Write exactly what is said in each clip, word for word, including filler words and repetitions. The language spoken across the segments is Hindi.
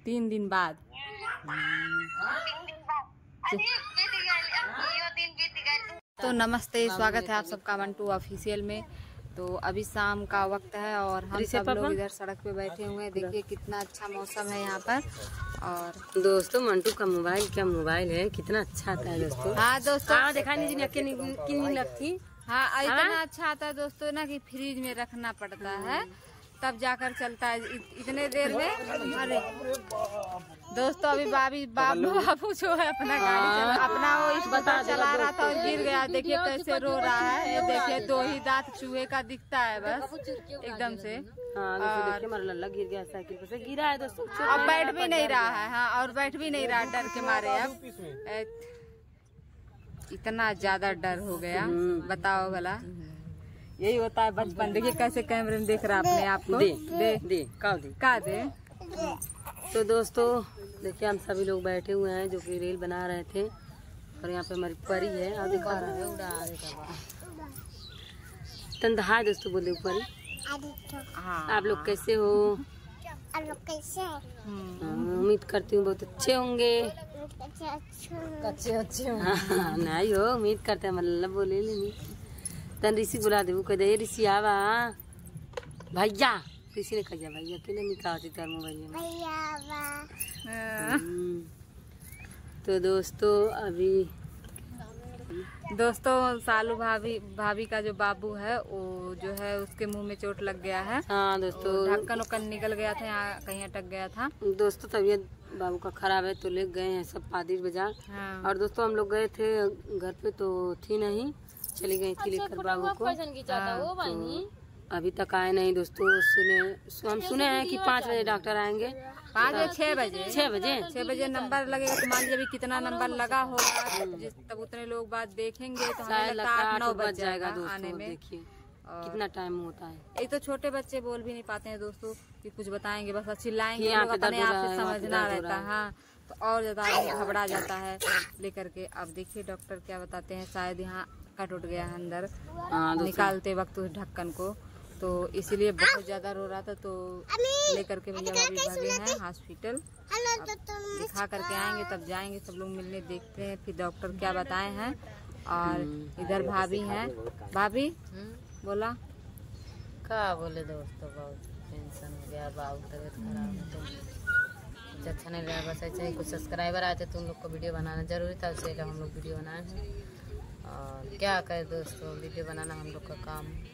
तीन दिन बाद। तो नमस्ते, स्वागत है आप सबका मंटू ऑफिशियल में। तो अभी शाम का वक्त है और हम सब लोग इधर सड़क पे बैठे हुए हैं। देखिए कितना अच्छा मौसम है यहाँ पर। और दोस्तों मंटू का मोबाइल, क्या मोबाइल है, कितना अच्छा आता है दोस्तों। हाँ दोस्तों, हाँ देखा नहीं कितनी लगती। हाँ इतना अच्छा आता है दोस्तों ना कि फ्रिज में रखना पड़ता है तब जाकर चलता है इतने देर में। अरे दोस्तों अभी बाबी बाबू बाबू जो है अपना गाड़ी चला, अपना वो इस बता चला रहा था और गिर गया। देखिए कैसे रो रहा है। ये देखिए दो ही दांत चूहे का दिखता है बस एकदम से। और लल्ला गिर गया, साइकिल पर से गिरा है दोस्तों। अब बैठ भी नहीं रहा है। हाँ और बैठ भी नहीं रहा डर के मारे। अब इतना ज्यादा डर हो गया, बताओ भला। यही होता है बचपन। देखिए कैसे कैमरे में देख रहा है अपने आप को। दे दे दे का दे का दे। तो दोस्तों देखिए हम सभी लोग बैठे हुए हैं जो कि रील बना रहे थे और यहाँ पे हमारी परी है और दिखा रहा है उड़ा तंदहा। दोस्तों बोले परी, आप लोग कैसे हो? आप लोग कैसे हैं? उम्मीद करती हूँ बहुत अच्छे होंगे। अच्छे अच्छे नहीं हो, उम्मीद करते हैं। मतलब बोले नहीं तन ऋषि बुला दे, कह दे ऋषि आवा भैया। ऋषि ने कहा भैया तेने निकाल तार मोबाइल में भैया। तो दोस्तों अभी दोस्तों सालू भाभी भाभी का जो बाबू है वो जो है उसके मुंह में चोट लग गया है। हाँ दोस्तों ढक्कन उक्कन निकल गया था, यहाँ कहीं अटक गया था। दोस्तों तबीयत बाबू का खराब है तो ले गए हैं सब पादिर बाजार। हाँ। और दोस्तों हम लोग गए थे घर पे तो थी नहीं, चली गई थी लेकर बाबू को। हाँ, तो अभी तक आए नहीं दोस्तों। सुने हम सुने हैं कि पाँच बजे डॉक्टर आएंगे। पाँच या छह बजे छह बजे छह बजे नंबर लगेगा। तो मान लीजिए अभी कितना नंबर लगा होगा, तब उतने लोग बाद देखेंगे तो हमें लगता है आठ नौ बज जाएगा आने में। देखिए कितना टाइम होता है। एक तो छोटे बच्चे बोल भी नहीं पाते हैं दोस्तों कि कुछ बताएंगे, बस चिल्लाएंगे अपने आप से समझना रहता है। हाँ तो और ज्यादा घबरा जाता है लेकर के। अब देखिए डॉक्टर क्या बताते हैं। शायद यहाँ कट उठ गया है अंदर निकालते वक्त उस ढक्कन को, तो इसीलिए बहुत ज्यादा रो रहा था। तो लेकर के भैया भाभी भागे हैं हॉस्पिटल। दिखा करके आएंगे तब जाएंगे सब लोग मिलने, देखते हैं फिर डॉक्टर क्या बताए हैं। और इधर भाभी हैं। भाभी बोला क्या बोले दोस्तों, बहुत टेंशन हो गया, बाबू तबियत खराब है तो कुछ अच्छा नहीं रहा। बस ऐसे ही कुछ सब्सक्राइबर आए थे तो उन लोग को वीडियो बनाना जरूरी था, इसलिए हम लोग वीडियो बनाए हैं। और क्या करें दोस्तों, वीडियो बनाना हम लोग का काम है।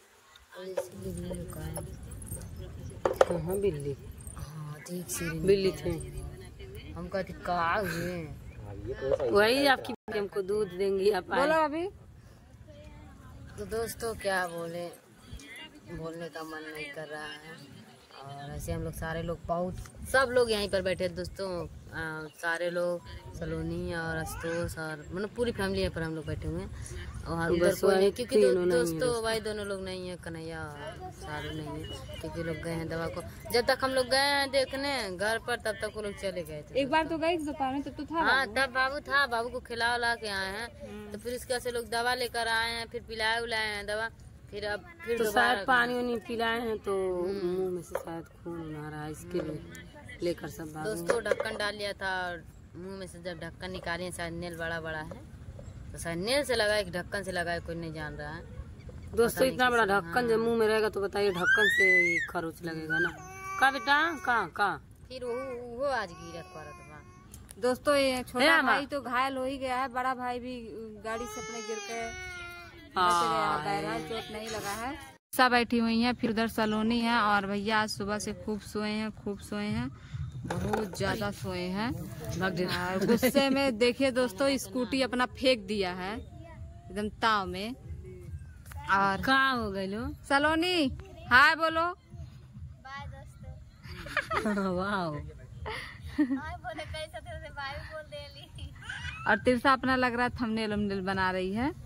कहाँ बिल्ली? हाँ ठीक से बिल्ली थे। हम कहते कहा वही आपकी हमको दूध देंगी आप। बोलो अभी। तो दोस्तों क्या बोले, बोलने का मन नहीं कर रहा है। और ऐसे हम लोग सारे लोग बहुत सब लोग यहीं पर बैठे दोस्तों। आ, सारे लोग सलोनी और आशुतोष और मतलब पूरी फैमिली यहाँ पर हम लोग बैठे हुए हैं। और उधर कोई नहीं क्योंकि दो, दोस्तों भाई दोनों लोग नहीं है, कन्हैया सारू नहीं है क्योंकि लोग गए हैं दवा को। जब तक हम लोग गए हैं देखने घर पर तब तक वो लोग चले गए थे। एक बार तो गए दोपहर तब तो था। हाँ तब बाबू था, बाबू को खिला उला के आए हैं। तो फिर इसके से लोग दवा लेकर आए हैं, फिर पिलाए उलाए हैं दवा। फिर अब फिर तो शायद पानी वानी पिलाए हैं तो मुंह में से शायद खून आ रहा है, इसके लिए लेकर सब दोस्तों ढक्कन डाल लिया था। और मुंह में से जब ढक्कन निकाले शायद नेल बड़ा बड़ा है तो शायद नेल से लगाए कि ढक्कन से लगाए कोई नहीं जान रहा है दोस्तों। इतना बड़ा ढक्कन जब मुंह में रहेगा तो बताइए ढक्कन से खरोच लगेगा ना। का बेटा का का फिर वो वो आज गिरा पड़ा। दोस्तों ये छोटा भाई तो घायल हो ही गया है, बड़ा भाई भी गाड़ी से अपने गिर के बच गया है, बहरहाल चोट नहीं लगा है। सब बैठी हुई हैं, फिर उधर सलोनी है और भैया आज सुबह से खूब सोए हैं, खूब सोए हैं, बहुत ज्यादा सोए हैं। और गुस्से में देखिए दोस्तों स्कूटी अपना फेंक दिया है एकदम ताव में। और कहाँ हो गए लो सलोनी हाय बोलो। बाय दोस्तों। वाह बोले कैसे थे बाय बोल देली। और तिरसा अपना लग रहा है थंबनेल वंबनेल बना रही है।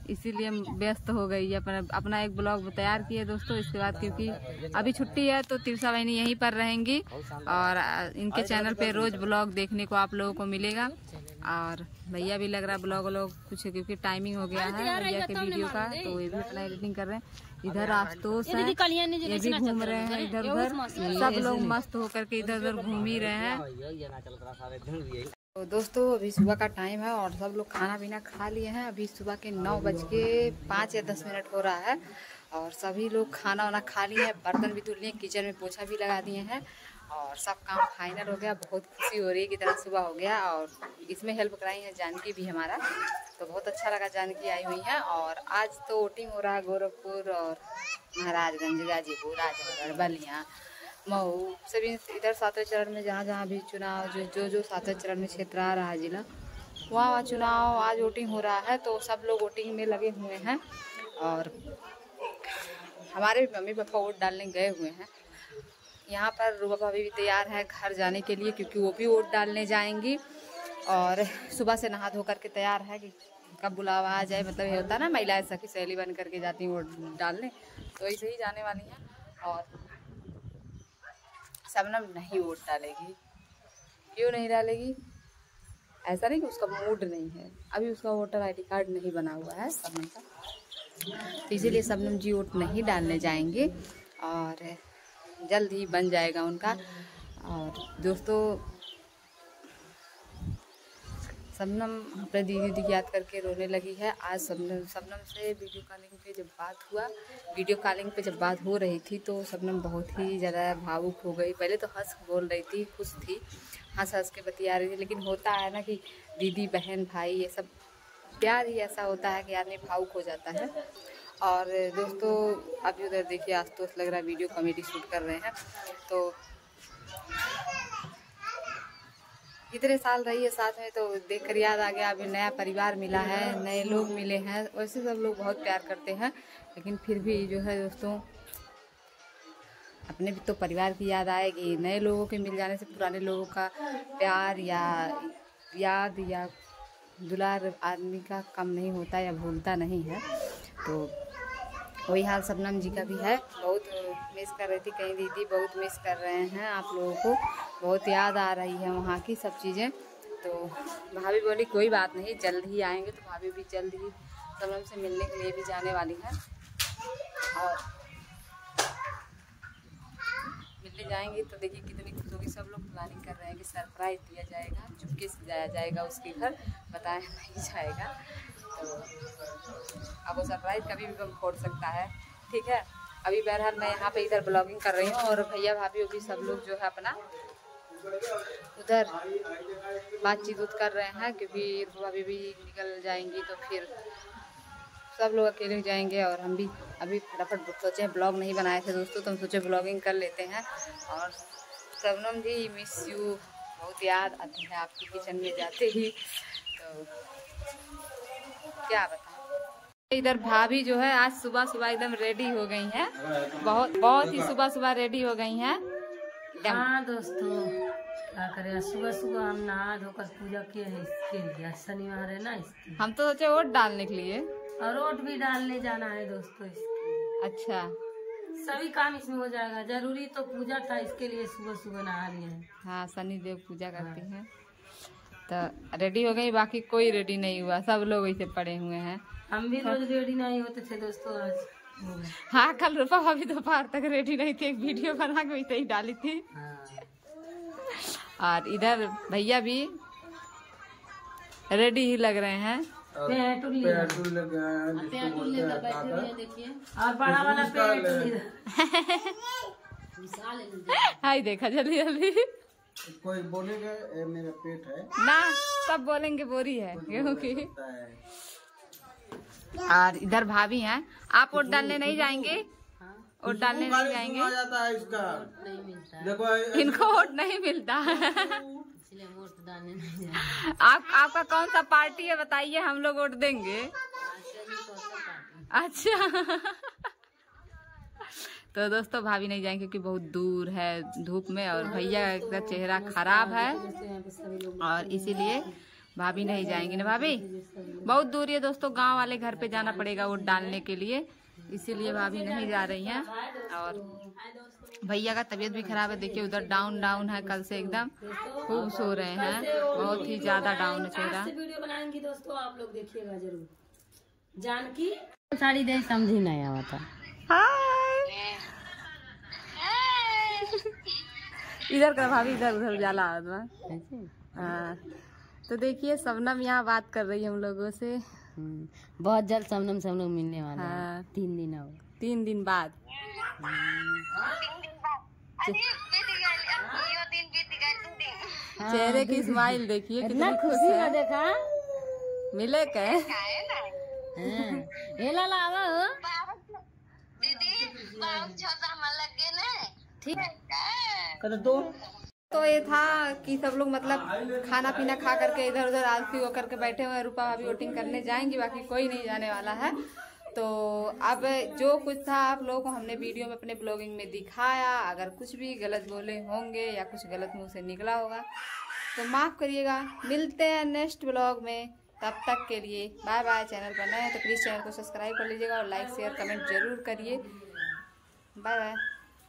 इसीलिए व्यस्त हो गई है। अपना अपना एक ब्लॉग तैयार किए दोस्तों। इसके बाद क्योंकि अभी छुट्टी है तो तिरसा बहनी यहीं पर रहेंगी और इनके चैनल पे रोज ब्लॉग देखने को आप लोगों को मिलेगा। और भैया भी लग रहा है ब्लॉग व्लॉग कुछ, क्योंकि टाइमिंग हो गया है भैया के वीडियो का, तो ये भी अपना एडिटिंग कर रहे हैं। इधर आशुतोष है, ये भी घूम रहे हैं इधर उधर, सब लोग मस्त होकर के इधर उधर घूम ही रहे हैं। तो दोस्तों अभी सुबह का टाइम है और सब लोग खाना पीना खा लिए हैं। अभी सुबह के नौ बज के पाँच या दस मिनट हो रहा है और सभी लोग खाना वाना खा लिए हैं, बर्तन भी धुल लिए, किचन में पोछा भी लगा दिए हैं और सब काम फाइनल हो गया। बहुत खुशी हो रही है कि इतना सुबह हो गया और इसमें हेल्प कराई है जानकी भी हमारा, तो बहुत अच्छा लगा जानकी आई हुई है। और आज तो वोटिंग हो रहा है गोरखपुर और महाराजगंज, गाजीपुर, आजमगढ़, बलिया, मऊ, सभी इधर सातवें चरण में जहाँ जहाँ भी चुनाव जो जो जो सातवें चरण में क्षेत्र आ रहा है जिला, वहाँ वहाँ चुनाव आज वोटिंग हो रहा है, तो सब लोग वोटिंग में लगे हुए हैं और हमारे भी मम्मी पापा वोट डालने गए हुए हैं। यहाँ पर रूबा भाभी भी तैयार है घर जाने के लिए, क्योंकि वो भी वोट डालने जाएंगी और सुबह से नहा धो करके तैयार है कि कब बुलावा आ जाए। मतलब ये होता है ना, महिलाएं सखी सहेली बन करके जाती हैं वोट डालने, तो ऐसे ही जाने वाली हैं। और शबनम नहीं वोट डालेगी। क्यों नहीं डालेगी? ऐसा नहीं कि उसका मूड नहीं है, अभी उसका वोटर आईडी कार्ड नहीं बना हुआ है शबनम का, तो इसीलिए शबनम जी वोट नहीं डालने जाएंगे और जल्द ही बन जाएगा उनका। और दोस्तों शबनम अपने दीदी दीदी याद करके रोने लगी है। आज शबनम शबनम से वीडियो कॉलिंग पे जब बात हुआ वीडियो कॉलिंग पे जब बात हो रही थी तो शबनम बहुत ही ज़्यादा भावुक हो गई। पहले तो हंस बोल रही थी, खुश थी, हंस हंस के बतिया रही थी, लेकिन होता है ना कि दीदी बहन भाई ये सब प्यार ही ऐसा होता है कि आदमी भावुक हो जाता है। और दोस्तों अभी उधर देखिए आशुतोष लग रहा है वीडियो कॉमेडी शूट कर रहे हैं। तो इतने साल रही है साथ में तो देख कर याद आ गया, अभी नया परिवार मिला है, नए लोग मिले हैं। वैसे सब लोग बहुत प्यार करते हैं, लेकिन फिर भी जो है दोस्तों अपने भी तो परिवार की याद आएगी। नए लोगों के मिल जाने से पुराने लोगों का प्यार या याद या दुलार आदमी का कम नहीं होता या भूलता नहीं है। तो वही हाल शबनम जी का भी है। बहुत मिस कर रही थी, कहीं दीदी बहुत मिस कर रहे हैं आप लोगों को, बहुत याद आ रही है वहाँ की सब चीज़ें। तो भाभी बोली कोई बात नहीं, जल्द ही आएंगे। तो भाभी भी जल्द ही शबनम से मिलने के लिए भी जाने वाली है और मिलने जाएंगे तो देखिए कितनी खुश होगी। सब लोग प्लानिंग कर रहे हैं कि सरप्राइज दिया जाएगा, चुपके से जाया जाएगा उसके घर, बताया नहीं जाएगा। तो अब वो सरप्राइज कभी भी बम फोड़ सकता है, ठीक है। अभी बहरहाल मैं यहाँ पे इधर ब्लॉगिंग कर रही हूँ और भैया भाभी भी सब लोग जो है अपना उधर बातचीत कर रहे हैं, क्योंकि भाभी भी निकल जाएंगी तो फिर सब लोग अकेले जाएंगे और हम भी अभी फटाफट सोचे ब्लॉग नहीं बनाए थे दोस्तों, तो हम सोचे ब्लॉगिंग कर लेते हैं। और शबनम जी मिस यू, बहुत याद आती है आपकी किचन में जाते ही, तो क्या बताएं। इधर भाभी जो है आज सुबह सुबह एकदम रेडी हो गई हैं, बहुत बहुत ही सुबह सुबह रेडी हो गई हैं। हाँ दोस्तों क्या करें, सुबह सुबह हम नहा धोकर पूजा किए हैं इसके लिए, शनिवार है ना इसके। हम तो सोचे वोट डालने के लिए और वोट भी डालने जाना है दोस्तों इसके। अच्छा, सभी काम इसमें हो जाएगा, जरूरी तो पूजा था इसके लिए सुबह सुबह नहा रही है। हाँ शनि देव पूजा करती हैं, तो रेडी हो गई, बाकी कोई रेडी नहीं हुआ, सब लोग ऐसे पड़े हुए हैं। और भी रोज रेडी नहीं होते थे दोस्तों आज। हाँ कल रूपा भाभी दोपहर तक रेडी नहीं थी, एक वीडियो बना के वैसे ही डाली थी। और इधर भैया भी रेडी ही लग रहे हैं। और बड़ा वाला हाय देखा जल्दी जल्दी कोई बोलेगा ए, मेरा पेट है ना, सब बोलेंगे बोरी है गेहूं की। और इधर भाभी हैं, आप वोट डालने नहीं जाएंगे? वोट डालने नहीं जाएंगे? आ जाता है इसका, नहीं मिलता, देखो इनको वोट नहीं मिलता इसलिए वोट डालने नहीं जाएंगे। आप आपका कौन सा पार्टी है बताइए, हम लोग वोट देंगे। अच्छा तो दोस्तों भाभी नहीं जाएंगे क्योंकि बहुत दूर है धूप में, और भैया का चेहरा खराब है और इसीलिए भाभी नहीं जाएंगी ना भाभी, बहुत दूर है दोस्तों, गांव वाले घर पे जाना पड़ेगा वोट डालने के लिए, इसीलिए भाभी नहीं जा रही हैं। और भैया का तबीयत भी खराब है, देखिए उधर डाउन डाउन है, कल से एकदम खूब सो रहे हैं, बहुत ही ज्यादा डाउन है चेहरा। वीडियो बनाएंगी दोस्तों, आप लोग देखिएगा जरूर। जानकी साड़ी दे समझी नहीं आवा था। इधर का भाभी इधर उधर जाला। हाँ तो देखिए शबनम यहाँ बात कर रही है हम लोगों से। बहुत जल्द शबनम सब लोग मिलने वाले हैं। हाँ तीन दिन हो तीन दिन बाद। चेहरे की स्माइल देखिए कितनी खुश है। देखा मिले के ये ला लावा हो ठीक है। तो ये था कि सब लोग मतलब खाना पीना खा करके इधर उधर आलसी होकर के बैठे हुए हैं। रूपा भाभी वोटिंग करने जाएंगी, बाकी कोई नहीं जाने वाला है। तो अब जो कुछ था आप लोगों को हमने वीडियो में अपने ब्लॉगिंग में दिखाया। अगर कुछ भी गलत बोले होंगे या कुछ गलत मुंह से निकला होगा तो माफ़ करिएगा। मिलते हैं नेक्स्ट ब्लॉग में, तब तक के लिए बाय बाय। चैनल पर नए हैं तो प्लीज़ चैनल को सब्सक्राइब कर लीजिएगा और लाइक शेयर कमेंट जरूर करिए। Bye bye.